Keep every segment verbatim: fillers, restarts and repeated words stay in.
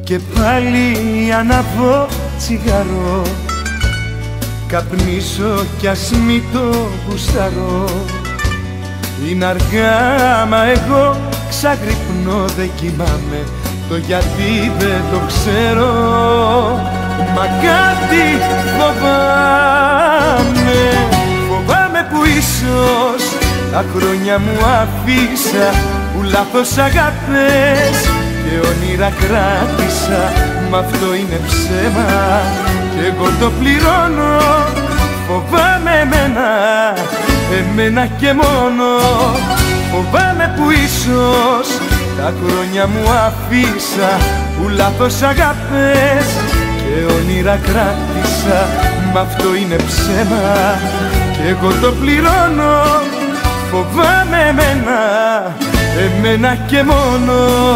Και πάλι αναβώ τσιγαρό, καπνίσω κι ας μη το γουσταρώ. Είναι αργά μα εγώ ξαγρυπνώ, δεν κοιμάμαι, το γιατί δεν το ξέρω. Μα κάτι φοβάμαι, φοβάμαι που ίσως τα χρόνια μου αφήσα, που λάθος αγάπες και όνειρα κράτησα. Μ' αυτό είναι ψέμα και εγώ το πληρώνω. Φοβάμαι εμένα, εμένα και μόνο. Φοβάμαι που ίσως τα χρόνια μου αφήσα, που λάθος αγάπες και όνειρα κράτησα. Μ' αυτό είναι ψέμα και εγώ το πληρώνω. Φοβάμαι εμένα, εμένα και μόνο.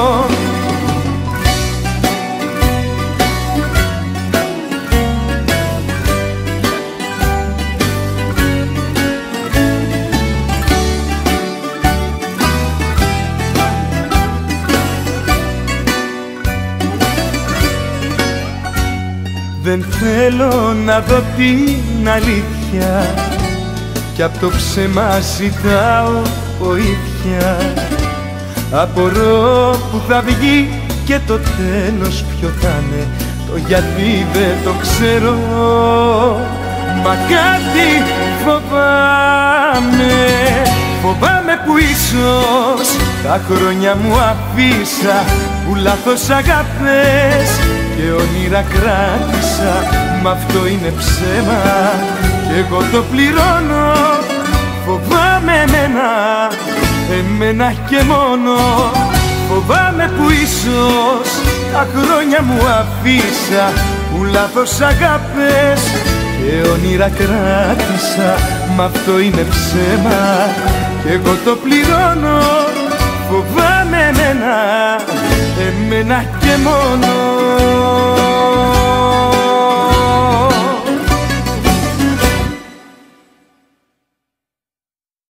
Δεν θέλω να δω την αλήθεια, κι απ' το ψέμα ζητάω βοήθεια. Απορώ που θα βγει και το τέλος ποιο θα είναι, το γιατί δεν το ξέρω. Μα κάτι φοβάμαι, φοβάμαι που ίσως τα χρόνια μου αφήσα, που λάθος αγάπες και όνειρα κράτησα. Μ' αυτό είναι ψέμα και εγώ το πληρώνω. Φοβάμαι εμένα, εμένα και μόνο. Φοβάμαι που ίσως τα χρόνια μου αφήσα, που λάθος αγάπες και όνειρα κράτησα. Μ' αυτό είναι ψέμα και εγώ το πληρώνω. Φοβάμαι εμένα, εμένα και μόνο.